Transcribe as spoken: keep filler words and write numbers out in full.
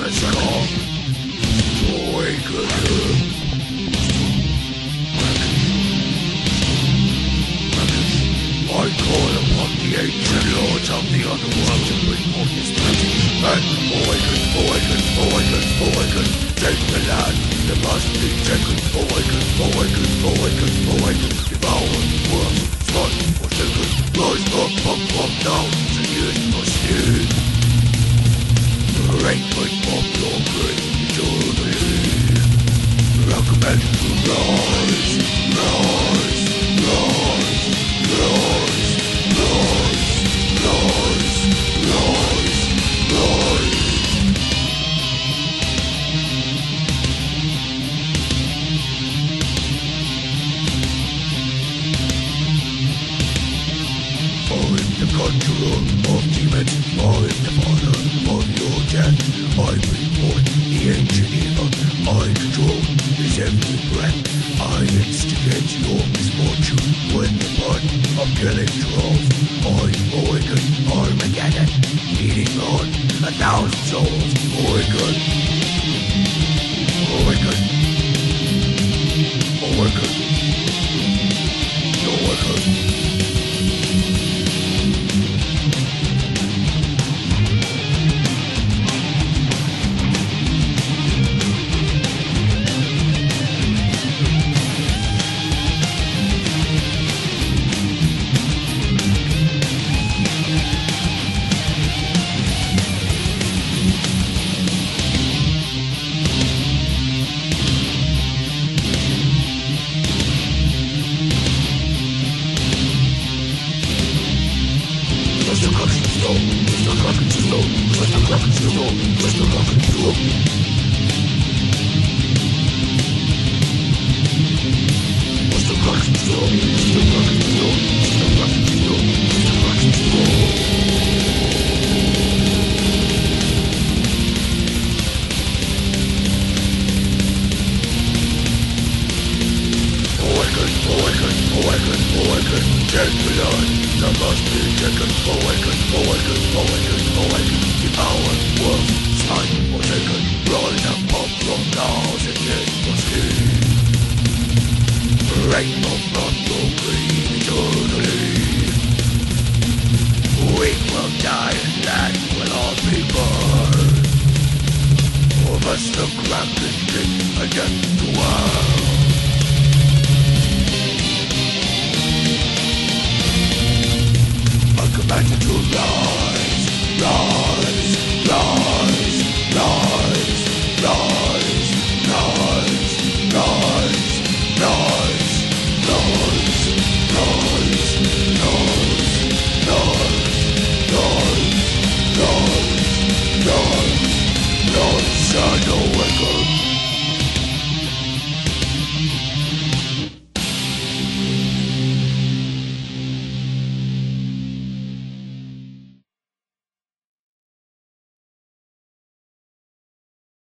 I call upon the ancient lords of the underworld to bring forth this magic and awaken, awaken, awaken, awaken. Take the land that must be taken. Awaken, awaken, awaken, awaken. Devour worms, stun or second. Rise up, up, up, down. The years must end. Rainbow of your grave eternally. Recommend to rise, rise, rise, rise. Conjurer of demons, I am the father of your death. I bring forth the ancient evil. I control his every breath. I instigate your misfortune when the blood of killing draws. I awaken Armageddon, eating on a thousand souls. Awaken, awaken, awaken, awaken. Again.